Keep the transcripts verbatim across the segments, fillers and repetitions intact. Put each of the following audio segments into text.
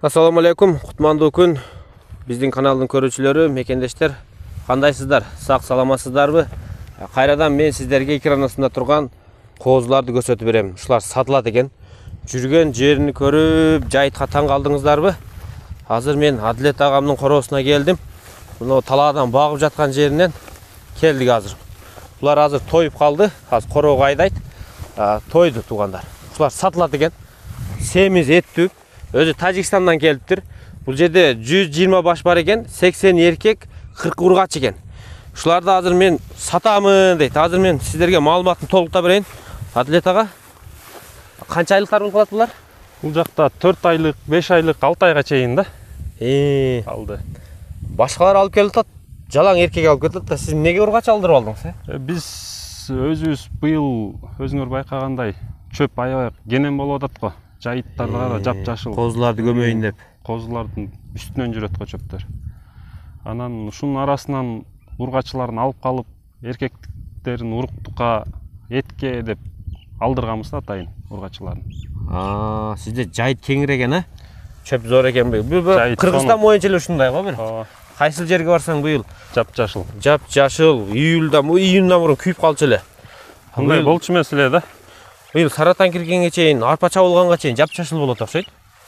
Assalamu alaikum, кутмандуу күн. Биздин каналдын көрүүчүлөрү, мекендештер, кандайсыздар? Сак саламатсыздарбы? Кайрадан мен сиздерге экран астында турган козуларды көрсөтүп берем. Ушулар сатылат экен. Жүргөн жерин көрүп, жайытка таң калдыңыздарбы? Азыр мен Адилет агамдын короосуна келдим. Мына талаадан багып жаткан жеринен келдик азыр. Булар азыр тоюп калды. Азыр короого айдайт. Тойду туугандар. Ушулар сатылат экен. Семиз эттүү. Өзү Тажикстандан келиптир. Бул жерде жүз жыйырма баш бар экен, сексен эркек, кырк ургач экен. Ушуларды азыр мен сатамын дейт. Азыр мен сиздерге маалыматын толуктап берейин. Адилет ага, канча айлыктар болуп калат булар? Бул жакта төрт айлык, беш айлык, алты айга чейин да. Э, алды. Башкалар алып келип атат, жалаң эркек алып келип атат. Сиз эмнеге ургач алдырып алдыңыз, э? Биз өзүбүз быйыл өзүңөр байкагандай чөп аябай кенен болуп атат го. Жайыттарда жап-жашыл. Козуларды көмөйүн деп. Козулардын үстүнөн жүрөт го чөптөр. Анан ушунун арасынан ургачыларын алып калып, эркектерин уруктукка, этке деп алдырганбыз да атайын ургачыларын. А, сизде жайыт кеңири экен, а? Чөп зор экенби? Бул Кыргызстан боюнча эле ушундай го бир. Кайсыл жерге барсаң быйыл жап-жашыл. Жап-жашыл, июлда, июндан мурун күйүп калчу эле. Кандай болчу эмес эле да. Быйыл саратан киргенге чейин, арпа чабылганга чейин жап-жашыл болот окшойт.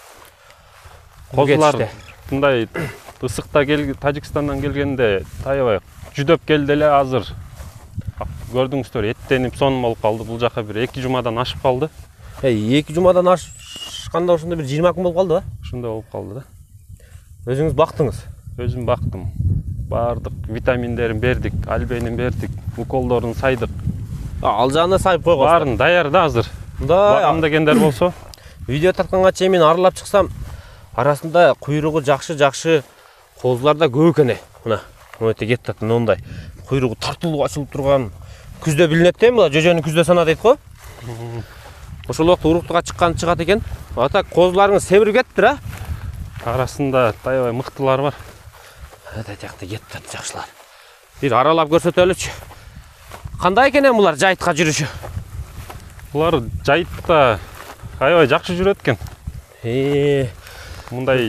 Козулар мындай ысыкта кел Тажикстандан келгенде таябай жүдөп келди эле азыр. Көрдүңүздөр, эттенип сонун болуп калды. Бул жака бир эки жумадан ашып калды. Эй, эки жумадан ашканда ошондо бир жыйырма күн болуп калды ба? Ошондой болуп калды да. Өзүңүз бактыңыз? Өзүм бактым. Бардык витаминдерин бердик, альбенин бердик, уколдорун сайдык. Ал жагына сайып койгоз. Баарын даяр да азыр. Багам дегендер болсо, видео тартканга чейин мен аралап чыксам, арасында куйругу жакшы-жакшы козулар да көп экен. Мына, өтө кетти мындай. Куйругу тартылып ачылып турган. Күздө билинет да, мына жөжөнү күздө сана дейт го. Ошол убакта уруктуга чыккан чыгат экен. Ата козуларыңыз себирип кеттир, а? Арасында таябай мыктылар бар. Ата жакта кетти жакшылар. Бир аралап көрсөтөлүчү. Кандай экен булар жайытка жүрүшү? Булар жайытта аябай жакшы жүрөт экен. Э, мындай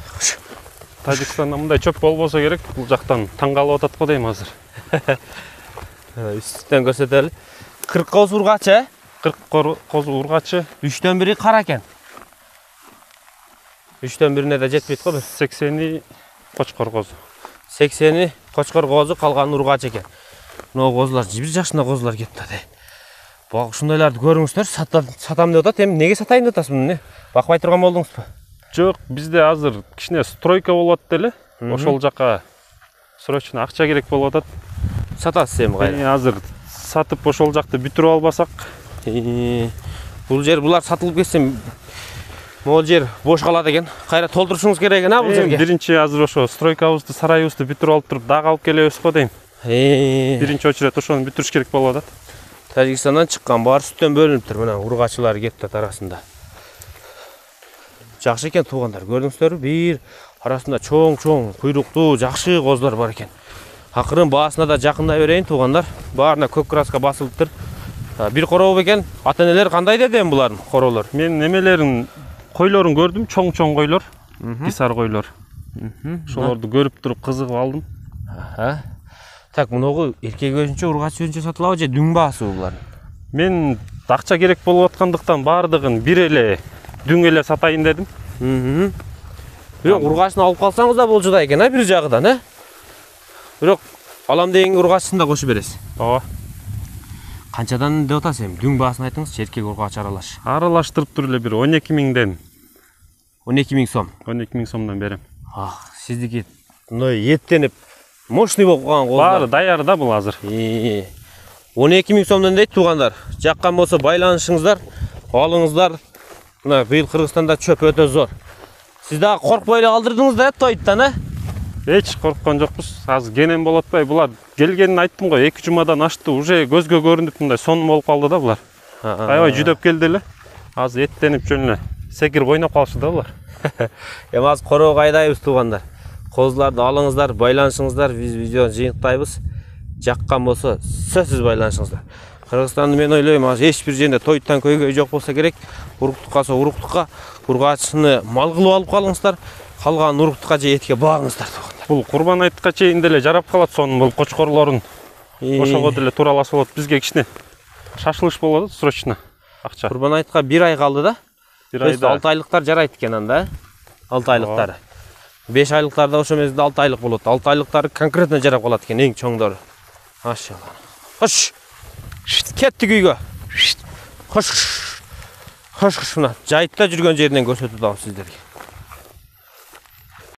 Тажикстанда мындай чөп болбосо керек, бул жактан таң калып атат го дейм азыр. Үстүнөн көрсөтөлү. кырк коз ургач, э? кырк коз ургачы. үчтөн бири кара экен. үчтөн бирине да жетпейт го бир. сексени кочкор козу. сексени кочкор козу, калганы ургач экен. Мына козулар бир жашында козулар кетти да. Бак ушундайларды көрүңүздөр, сатам деп атат. Эми неге сатайын деп атасыз муну? Бакпай турган болдуңузбу? Жок, бизде азыр кичине стройка болуп атты эле. Ошол жака срочно акча керек болуп атат. Сатасыз эми кайра? Азыр сатып ошол жакты бүтүрүп албасак, бул жер булар сатылып кетсе, могул жер бош калат экен. Кайра толтурушуңуз керек экен, а бул жерге? Биринчи азыр ошо стройкабызды, сарайыбызды бүтүрүп алып туруп, дагы алып келебиз го дейм. Биринчи очередь ошону бүтүрүш керек болуп атат. Тажикстандан чыккан баары сүттөн бөлүнүптүр. Мына ургачылар кетти арасында. Жакшы экен туугандар, көрдүңүздөрбү? Бир арасында чоң-чоң, куйруктуу, жакшы козулар бар экен. Акырын баасына да жакындай берейин туугандар. Баарына көк краска басылыптыр. Бир короо экен. Ата-энелер кандай деди эми булардын короолор? Мен немелерин, койлорун көрдүм, чоң-чоң койлор, кисар койлор. Ошолорду көрүп туруп кызыгып алдым. Аха. Так, муногу эркек өзүнчө, ургач өзүнчө сатылабы же дүң баасыбы булардын? Мен акча керек болуп аткандыктан баардыгын бир эле дүң эле сатайын дедим. Бирок ургачын алып калсаңыз да болжуда экен, а, бир жагыдан, э? Бирок алам дегенге ургачын да кошуп бересиз. Ооба. Канчадан деп атасыз эми? Дүң баасын айтыңызчы, эркек ургач аралаш. Аралаштырып туруп эле бир он эки миңден. он эки миң сом. он эки миң сомдон берем. Ах, сиздики мындай еттенип, мощный болуп калган козулар. Баары даяр да бул азыр. он эки миң сомдон дейт туугандар. Жаккан болсо байланышыңыздар, алыңыздар. Мына быйыл Кыргызстанда чөп өтө зор. Сиз дагы коркпой эле калдырдыңыз да тойттан, э? Эч корккон жокпуз. Азыр кенен болуп атпай, булар келгенин айттым го, эки жумадан ашты, уже көзгө көрүнүп мындай сонун болуп калды да булар. Аябай жүдөп келди эле. Азыр эттенип жөн эле секирип ойноп калышты да булар. Эми азыр короого айдайбыз туугандар. Козуларды алыңыздар, байланышыңыздар, биз видеону жыйынтайбыз. Жаккан болсо сөзсүз байланышыңыздар. Кыргызстанды мен ойлойм, азыр эч бир жерде тойтан көйгөй жок болсо керек. Уруктук калса уруктукка, ургачыны мал кылып алып калыңыздар. Калган уруктукка же этке багыңыздар туугандар. Бул Курбан айтка чейин деле жарап калат, сонун бул кочкорлорун ошого деле туураласа болот. Бизге кичине шашылыш болот, срочно акча. Курбан айтка бир ай калды да. бир айда алты айлыктар жарайт экен анда. алты айлыктары. беш айлыктарда ошо мезгилде алты айлык болот. алты айлыктары конкретно жарап калат экен, эң чоңдору. Машалла. Хош. Кеттик үйгө. Хош. Хош, мына жайытта жүргөн жеринен көрсөтүп атам сиздерге.